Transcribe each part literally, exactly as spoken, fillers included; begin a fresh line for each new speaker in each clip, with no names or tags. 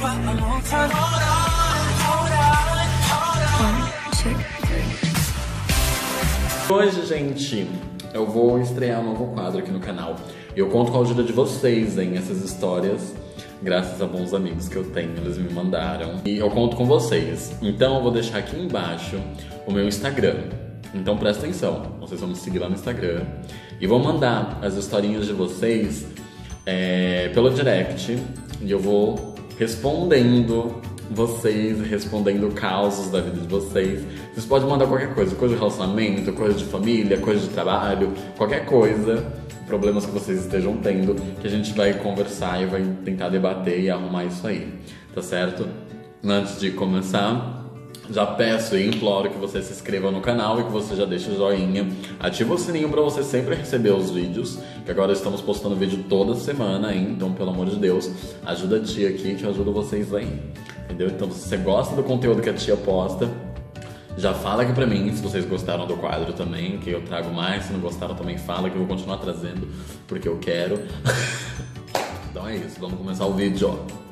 Hoje, gente, eu vou estrear um novo quadro aqui no canal. Eu conto com a ajuda de vocês, hein, essas histórias, graças a bons amigos que eu tenho, eles me mandaram. E eu conto com vocês. Então eu vou deixar aqui embaixo o meu Instagram. Então presta atenção, vocês vão me seguir lá no Instagram e vão mandar as historinhas de vocês é, pelo direct. E eu vou respondendo vocês, respondendo causos da vida de vocês. Vocês podem mandar qualquer coisa, coisa de relacionamento, coisa de família, coisa de trabalho, qualquer coisa, problemas que vocês estejam tendo, que a gente vai conversar e vai tentar debater e arrumar isso aí, tá certo? Antes de começar, já peço e imploro que você se inscreva no canal e que você já deixe o joinha, ativa o sininho pra você sempre receber os vídeos, que agora estamos postando vídeo toda semana, hein? Então, pelo amor de Deus, ajuda a tia aqui que eu ajudo vocês aí, entendeu? Então, se você gosta do conteúdo que a tia posta, já fala aqui pra mim se vocês gostaram do quadro também, que eu trago mais. Se não gostaram também fala, que eu vou continuar trazendo, porque eu quero. Então é isso, vamos começar o vídeo, ó.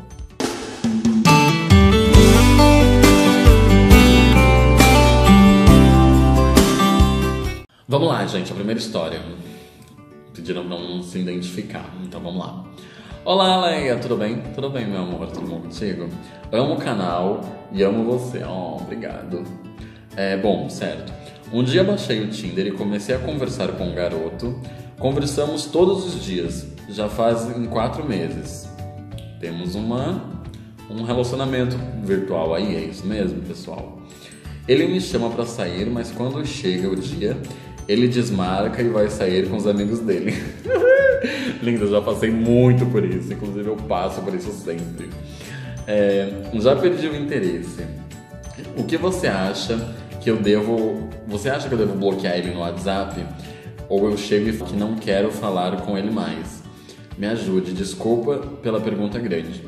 Vamos lá, gente, a primeira história. Pediram pra não se identificar, então vamos lá. Olá, Leia, tudo bem? Tudo bem, meu amor, tudo bom contigo? Amo o canal e amo você, oh, obrigado. É, bom, certo. Um dia baixei o Tinder e comecei a conversar com um garoto. Conversamos todos os dias, já fazem quatro meses. Temos uma, um relacionamento virtual aí, é isso mesmo, pessoal? Ele me chama pra sair, mas quando chega o dia, ele desmarca e vai sair com os amigos dele. Linda, já passei muito por isso, inclusive eu passo por isso sempre. É, já perdi o interesse. O que você acha que eu devo... Você acha que eu devo bloquear ele no WhatsApp? Ou eu chego e falo que não quero falar com ele mais? Me ajude, desculpa pela pergunta grande.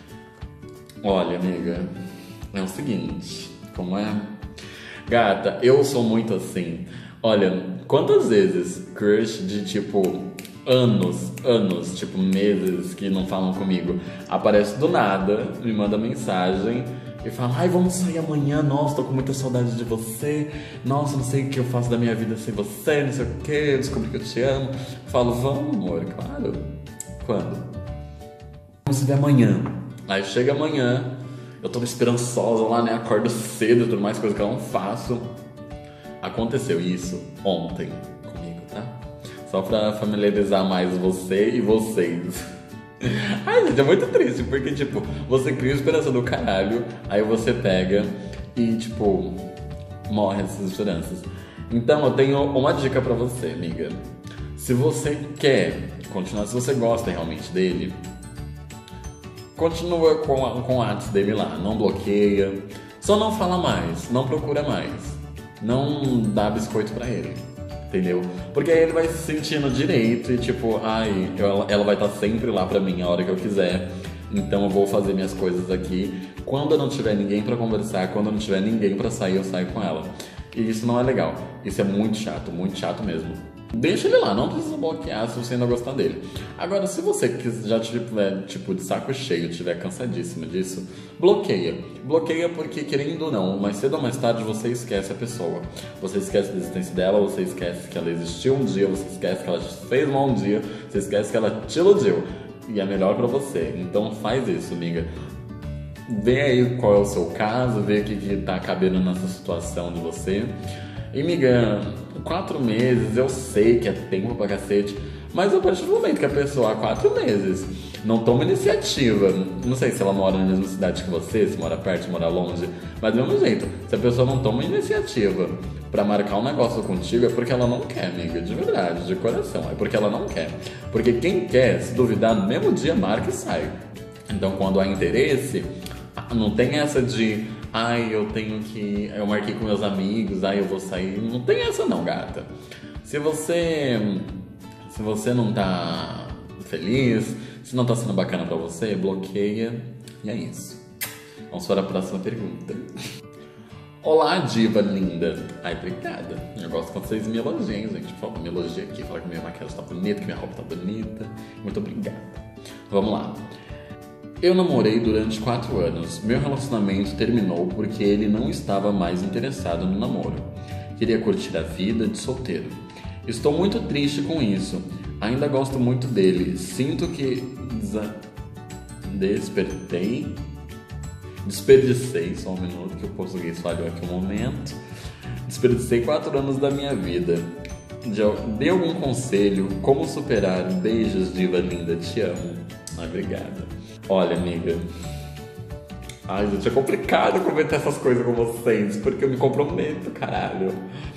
Olha, amiga, é o seguinte, como é? Gata, eu sou muito assim. Olha, quantas vezes crush de tipo anos, anos, tipo meses que não falam comigo, aparece do nada, me manda mensagem e fala, ai, vamos sair amanhã, nossa, tô com muita saudade de você, nossa, não sei o que eu faço da minha vida sem você, não sei o que, eu descobri que eu te amo. Eu falo, vamos, amor, claro. Quando? Vamos se ver amanhã. Aí chega amanhã, eu tô esperançosa lá, né, acordo cedo e tudo mais, coisa que eu não faço. Aconteceu isso ontem comigo, tá? Só pra familiarizar mais você e vocês. Ai, gente, é muito triste, porque, tipo, você cria esperança do caralho, aí você pega e, tipo, morre essas esperanças. Então, eu tenho uma dica pra você, amiga. Se você quer continuar, se você gosta realmente dele, continua com, a, com o WhatsApp dele lá, não bloqueia, só não fala mais, não procura mais, não dá biscoito pra ele. Entendeu? Porque aí ele vai se sentindo direito e tipo, ai, eu, ela vai estar sempre lá pra mim a hora que eu quiser. Então eu vou fazer minhas coisas aqui. Quando eu não tiver ninguém pra conversar, quando eu não tiver ninguém pra sair, eu saio com ela. E isso não é legal. Isso é muito chato, muito chato mesmo. Deixa ele lá, não precisa bloquear se você ainda gostar dele. Agora, se você já tiver, tipo, de saco cheio, tiver cansadíssimo disso, bloqueia. Bloqueia porque, querendo ou não, mais cedo ou mais tarde você esquece a pessoa. Você esquece da existência dela, você esquece que ela existiu um dia, você esquece que ela te fez mal um dia, você esquece que ela te iludiu. E é melhor pra você. Então faz isso, amiga. Vê aí qual é o seu caso, vê o que, que tá cabendo nessa situação de você. E, amiga, quatro meses, eu sei que é tempo pra cacete, mas a partir do momento que a pessoa há quatro meses não toma iniciativa, não sei se ela mora na mesma cidade que você, se mora perto, se mora longe, mas do mesmo jeito, se a pessoa não toma iniciativa pra marcar um negócio contigo, é porque ela não quer, amiga, de verdade, de coração, é porque ela não quer. Porque quem quer, se duvidar, no mesmo dia marca e sai. Então, quando há interesse, não tem essa de... ai, eu tenho que... eu marquei com meus amigos, ai, eu vou sair. Não tem essa não, gata. Se você... Se você não tá feliz, se não tá sendo bacana pra você, bloqueia. E é isso. Vamos para a próxima pergunta. Olá, diva linda. Ai, obrigada. Eu gosto quando vocês me elogiam, gente. Por favor, me elogia aqui. Fala que minha maquiagem tá bonita, que minha roupa tá bonita. Muito obrigada. Vamos lá. Eu namorei durante quatro anos. Meu relacionamento terminou porque ele não estava mais interessado no namoro. Queria curtir a vida de solteiro. Estou muito triste com isso. Ainda gosto muito dele. Sinto que desa... despertei. Desperdicei, só um minuto que o português falhou aqui um momento. Desperdicei quatro anos da minha vida. Dê algum conselho, como superar? Beijos, diva linda, te amo. Ai, obrigada. Olha, amiga. Ai, gente, é complicado comentar essas coisas com vocês, porque eu me comprometo, caralho.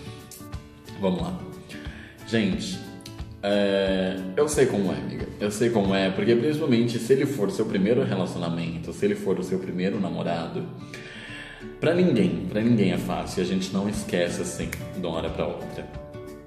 Vamos lá. Gente, é... eu sei como é, amiga. Eu sei como é, porque principalmente se ele for seu primeiro relacionamento, se ele for o seu primeiro namorado, pra ninguém, pra ninguém é fácil. A gente não esquece assim, de uma hora pra outra.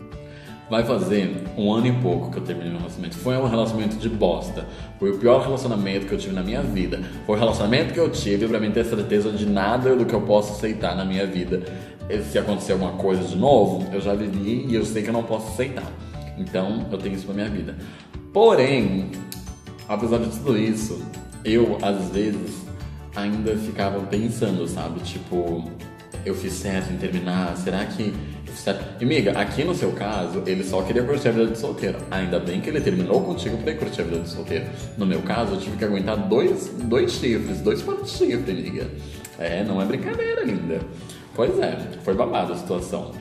Vai fazer um ano e pouco que eu terminei meu relacionamento. Foi um relacionamento de bosta. Foi o pior relacionamento que eu tive na minha vida. Foi o relacionamento que eu tive pra mim ter certeza de nada do que eu posso aceitar na minha vida. E se acontecer alguma coisa de novo, eu já vivi e eu sei que eu não posso aceitar. Então, eu tenho isso pra minha vida. Porém, apesar de tudo isso, eu, às vezes, ainda ficava pensando, sabe? Tipo, eu fiz certo em terminar? Será que... E, amiga, aqui no seu caso, ele só queria curtir a vida de solteiro. Ainda bem que ele terminou contigo pra ir curtir a vida de solteiro. No meu caso, eu tive que aguentar dois, dois chifres, dois panos de chifre, amiga. É, não é brincadeira, linda. Pois é, foi babado a situação.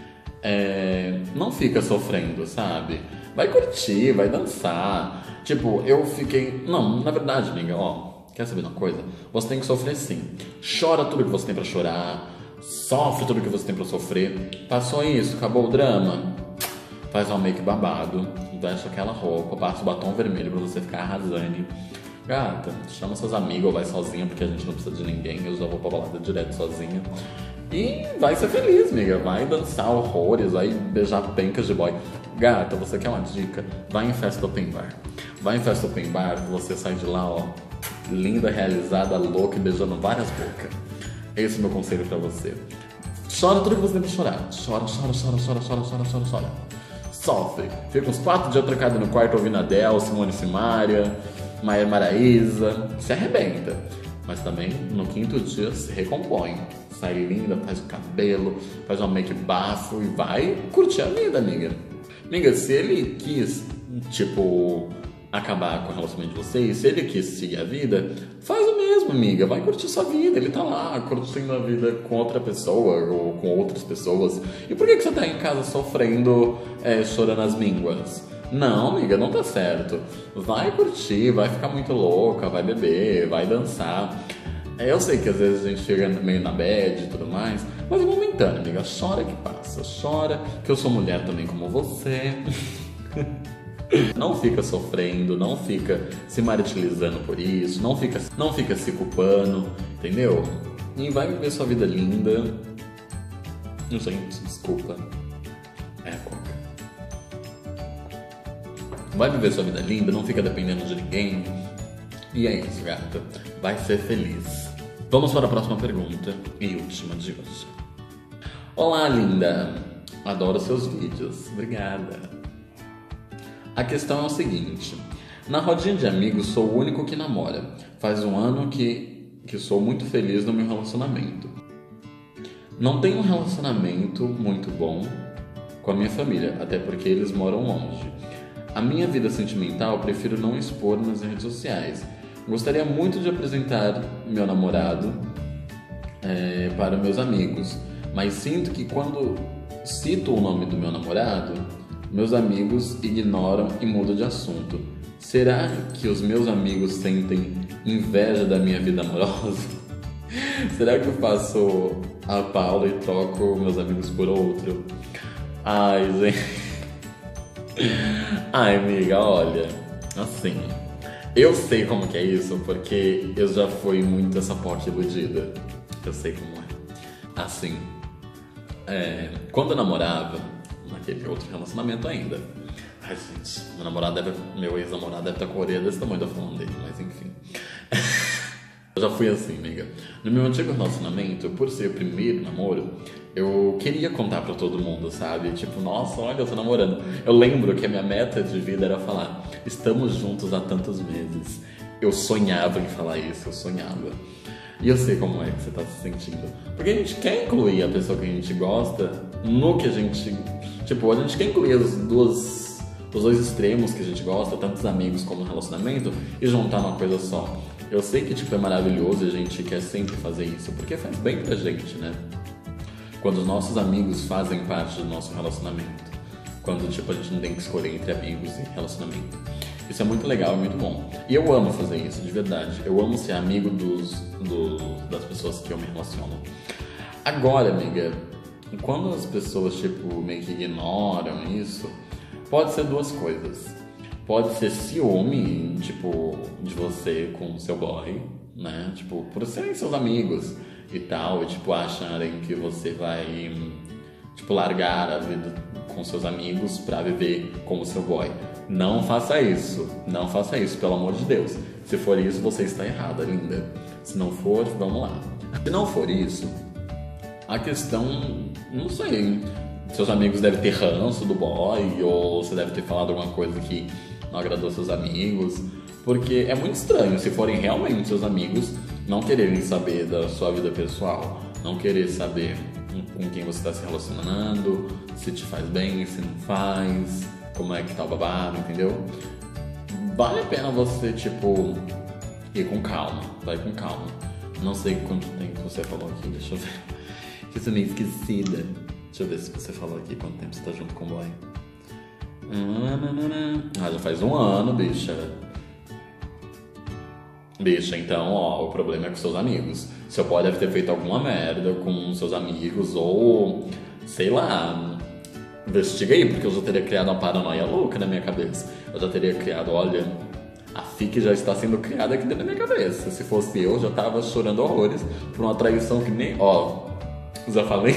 É, não fica sofrendo, sabe? Vai curtir, vai dançar. Tipo, eu fiquei... Não, na verdade, amiga, ó, quer saber uma coisa? Você tem que sofrer sim. Chora tudo que você tem pra chorar. Sofre tudo que você tem pra sofrer. Passou isso, acabou o drama. Faz um make babado, veste aquela roupa, passa o batom vermelho pra você ficar arrasando. Gata, chama seus amigos ou vai sozinha, porque a gente não precisa de ninguém. Eu já vou pra balada direto sozinha. E vai ser feliz, amiga. Vai dançar horrores, vai beijar pencas de boy. Gata, você quer uma dica? Vai em festa open bar. Vai em festa open bar, você sai de lá, ó, linda, realizada, louca e beijando várias bocas. Esse é o meu conselho pra você. Chora tudo que você tem pra chorar. Chora, chora, chora, chora, chora, chora, chora, chora. Sofre. Fica uns quatro dias trancado no quarto ouvindo Adele, Simone Simaria, Maia Maraíza. Se arrebenta. Mas também, no quinto dia, se recompõe. Sai linda, faz o cabelo, faz uma make bafo e vai curtir a vida, amiga. Amiga, se ele quis, tipo... acabar com o relacionamento de vocês, se ele quis seguir a vida, faz o mesmo, amiga, vai curtir sua vida, ele tá lá curtindo a vida com outra pessoa ou com outras pessoas. E por que, que você tá em casa sofrendo, é, chorando as mínguas? Não, amiga, não tá certo. Vai curtir, vai ficar muito louca, vai beber, vai dançar. Eu sei que às vezes a gente fica meio na bad e tudo mais, mas é momentâneo, amiga, chora que passa, chora, que eu sou mulher também como você. Não fica sofrendo, não fica se martirizando por isso, não fica, não fica se culpando, entendeu? E vai viver sua vida linda. Gente, desculpa. É a coca. Vai viver sua vida linda, não fica dependendo de ninguém. E é isso, gata. Vai ser feliz. Vamos para a próxima pergunta e última de hoje. Olá, linda. Adoro seus vídeos. Obrigada. A questão é o seguinte, na rodinha de amigos sou o único que namora. Faz um ano que, que sou muito feliz no meu relacionamento. Não tenho um relacionamento muito bom com a minha família, até porque eles moram longe. A minha vida sentimental prefiro não expor nas redes sociais. Gostaria muito de apresentar meu namorado é, para meus amigos, mas sinto que quando cito o nome do meu namorado, meus amigos ignoram e mudam de assunto. Será que os meus amigos sentem inveja da minha vida amorosa? Será que eu faço a Paula e troco meus amigos por outro? Ai, gente. Ai, amiga, olha. Assim, eu sei como que é isso, porque eu já fui muito essa porta iludida. Eu sei como é. Assim, é, quando eu namorava, naquele outro relacionamento ainda. Ai, gente, meu namorado deve, meu ex-namorado deve estar com a orelha desse tamanho, da falando dele, mas enfim. Eu já fui assim, amiga. No meu antigo relacionamento, por ser o primeiro namoro, eu queria contar pra todo mundo, sabe? Tipo, nossa, olha, eu tô namorando. Eu lembro que a minha meta de vida era falar, estamos juntos há tantos meses. eu sonhava em falar isso, eu sonhava. E eu sei como é que você tá se sentindo. Porque a gente quer incluir a pessoa que a gente gosta no que a gente... Tipo, a gente quer incluir as duas, os dois extremos que a gente gosta, tanto os amigos como o relacionamento, e juntar numa coisa só. Eu sei que, tipo, é maravilhoso e a gente quer sempre fazer isso, porque faz bem pra gente, né? Quando os nossos amigos fazem parte do nosso relacionamento. Quando, tipo, a gente não tem que escolher entre amigos e relacionamento. Isso é muito legal, é muito bom. E eu amo fazer isso, de verdade. Eu amo ser amigo dos, dos, das pessoas que eu me relaciono. Agora, amiga, quando as pessoas, tipo, meio que ignoram isso, pode ser duas coisas. Pode ser ciúme, tipo, de você com o seu boy, né? Tipo, por serem seus amigos e tal, e, tipo, acharem que você vai, tipo, largar a vida com seus amigos pra viver como seu boy. Não faça isso, não faça isso, pelo amor de Deus. Se for isso, você está errada, linda. Se não for, vamos lá. Se não for isso, a questão, não sei, seus amigos devem ter ranço do boy, ou você deve ter falado alguma coisa que não agradou seus amigos, porque é muito estranho se forem realmente seus amigos não quererem saber da sua vida pessoal, não querer saber com quem você está se relacionando, se te faz bem, se não faz, como é que tá o babado, entendeu? Vale a pena você, tipo, ir com calma, vai com calma. Não sei quanto tempo você falou aqui, deixa eu ver. Que você meio esquecida. Deixa eu ver se você falou aqui quanto tempo você tá junto com o boy. Ah, já faz um ano, bicha. Bicha, então, ó, o problema é com seus amigos. Seu boy deve ter feito alguma merda com seus amigos, ou, sei lá, investiga aí, porque eu já teria criado uma paranoia louca na minha cabeça. Eu já teria criado, olha, a fique já está sendo criada aqui dentro da minha cabeça. Se fosse eu, já tava chorando horrores por uma traição que nem, ó, já falei...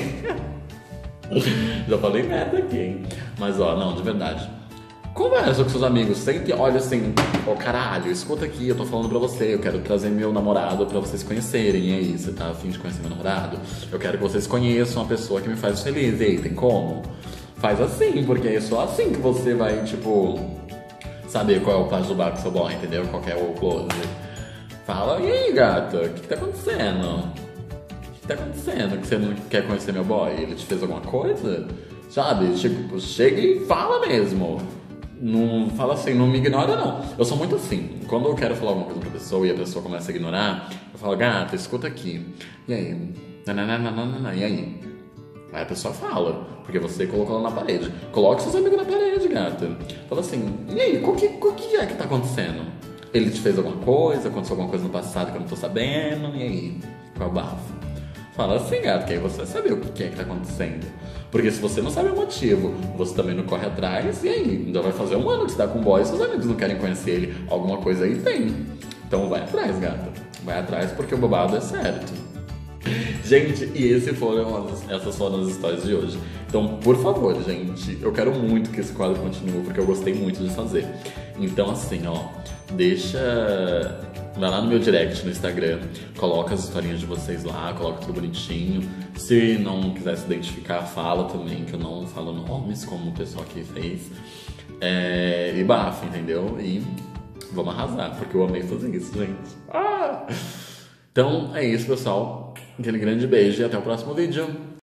já falei merda aqui, hein? Mas, ó, não, de verdade. Conversa com seus amigos, sempre olha assim, ó, oh, caralho, escuta aqui, eu tô falando pra você, eu quero trazer meu namorado pra vocês conhecerem, e aí, você tá afim de conhecer meu namorado? Eu quero que vocês conheçam uma pessoa que me faz feliz, e aí, tem como? Faz assim, porque é só assim que você vai, tipo, saber qual é o passo do bar com seu boy, entendeu? Qual que é o close. Fala, e aí, gata, o que que tá acontecendo? O que tá acontecendo? Que você não quer conhecer meu boy? Ele te fez alguma coisa? Sabe? Tipo, chega e fala mesmo. Não fala assim, não me ignora não. Eu sou muito assim. Quando eu quero falar alguma coisa pra pessoa e a pessoa começa a ignorar, eu falo, gata, escuta aqui. E aí? Nananana, e aí? Aí a pessoa fala, porque você colocou ela na parede. Coloque seus amigos na parede, gata. Fala assim, e aí? O que, o que é que tá acontecendo? Ele te fez alguma coisa? Aconteceu alguma coisa no passado que eu não tô sabendo? E aí? Qual é o bafo? Fala assim, gato, que aí você vai saber o que é que tá acontecendo. Porque se você não sabe o motivo, você também não corre atrás, e aí? Ainda vai fazer um ano que você tá com o boy e seus amigos não querem conhecer ele. Alguma coisa aí tem. Então vai atrás, gata. Vai atrás porque o babado é certo. Gente, e esse foram as, essas foram as histórias de hoje. Então, por favor, gente, eu quero muito que esse quadro continue, porque eu gostei muito de fazer. Então, assim, ó, deixa... Vai lá no meu direct no Instagram, coloca as historinhas de vocês lá, coloca tudo bonitinho. Se não quiser se identificar, fala também, que eu não falo nomes, como o pessoal aqui fez. É... E bafa, entendeu? E vamos arrasar, porque eu amei fazer isso, gente. Ah! Então, é isso, pessoal. Aquele grande beijo e até o próximo vídeo.